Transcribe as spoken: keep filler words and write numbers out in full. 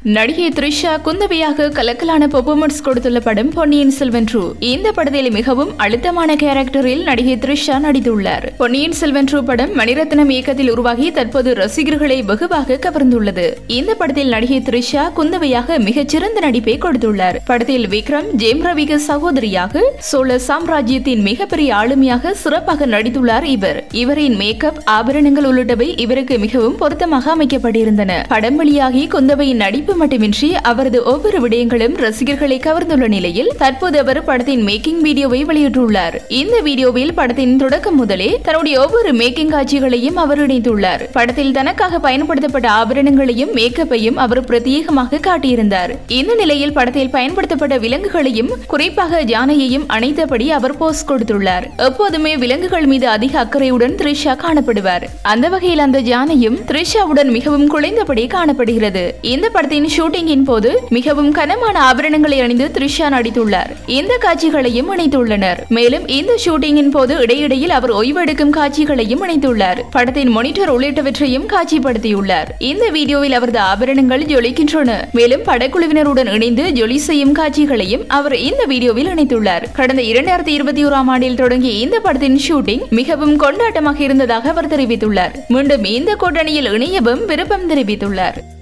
நடிகை த்ரிஷா குந்தவையாக கலக்கலான பெர்ஃபார்மன்ஸ் கொடுத்துள்ள படம் பொன்னியின் செல்வன் டூ. இந்த படத்தில் மிகவும் அழுத்தமான கேரக்டரில் நடிகை த்ரிஷா நடித்துள்ளார். பொன்னியின் செல்வன் டூ படம் மணிரத்னம் இயக்கத்தில் உருவாகி தற்போது ரசிகர்களை வெகுவாக கவர்ந்துள்ளது. இந்த படத்தில் நடிகை த்ரிஷா குந்தவையாக மிகச்சிறந்த நடிப்பை கொடுத்துள்ளார். படத்தில் விக்ரம் ஜெயம் ரவிக்கு சகோதரியாக சோழ சாம்ராஜ்யத்தின் மிகப்பெரிய ஆளுமையாக சிறப்பாக நடித்துள்ளார் இவர். இவரின் மேக்கப், ஆபரணங்கள் உள்ளிட்டவை இவருக்கு மிகவும் பொருத்தமாக அமைக்கப்பட்டிருந்தன. படம் வெளியாகி குந்தவையின் நடிப்பு மட்டுமின்றி அவரது ஒவ்வொரு விடயங்களும் ரசிகர்களை கவர்ந்துள்ள நிலையில் தற்போது அவர் படத்தின் மேக்கிங் வீடியோவை வெளியிட்டுள்ளார். இந்த வீடியோவில் படத்தின் தொடக்கம் முதலே தன்னுடைய ஒவ்வொரு மேக்கிங் காட்சிகளையும் அவர் இணைத்துள்ளார். படத்தில் தனக்காக பயன்படுத்தப்பட்ட ஆபரணங்களையும் மேக்கப்பையும் அவர் பிரத்யேகமாக காட்டியிருந்தார். இந்த நிலையில் படத்தில் பயன்படுத்தப்பட்ட விலங்குகளையும் குறிப்பாக யானையையும் அணைத்தபடி அவர் போஸ் கொடுத்துள்ளார். எப்போதுமே விலங்குகள் மீது அதிக அக்கறையுடன் த்ரிஷா காணப்படுவார். அந்த வகையில் அந்த யானையும் த்ரிஷாவுடன் மிகவும் குலைந்தபடி காணப்படுகிறது. இந்த படத்தின் ஷூட்டிங்கின் போது மிகவும் கனமான ஆபரணங்களை அணிந்து த்ரிஷா நடித்துள்ளார். இந்த காட்சிகளையும் இணைத்துள்ளனர். மேலும் இந்த ஷூட்டிங்கின் போது இடையிடையில் அவர் ஓய்வெடுக்கும் காட்சிகளையும் இணைத்துள்ளார். படத்தின் மானிட்டர் உள்ளிட்டவற்றையும் காட்சிப்படுத்தியுள்ளார். இந்த வீடியோவில் அவரது ஆபரணங்கள் ஜொலிக்கின்றன. மேலும் படக்குழுவினருடன் இணைந்து ஜொலி செய்யும் காட்சிகளையும் அவர் இந்த வீடியோவில் இணைத்துள்ளார். கடந்த இரண்டாயிரத்தி இருபத்தி ஓராம் ஆண்டில் தொடங்கிய இந்த படத்தின் ஷூட்டிங் மிகவும் கொண்டாட்டமாக இருந்ததாக அவர் தெரிவித்துள்ளார். மீண்டும் இந்த கூட்டணியில் இணையவும் விருப்பம் தெரிவித்துள்ளார்.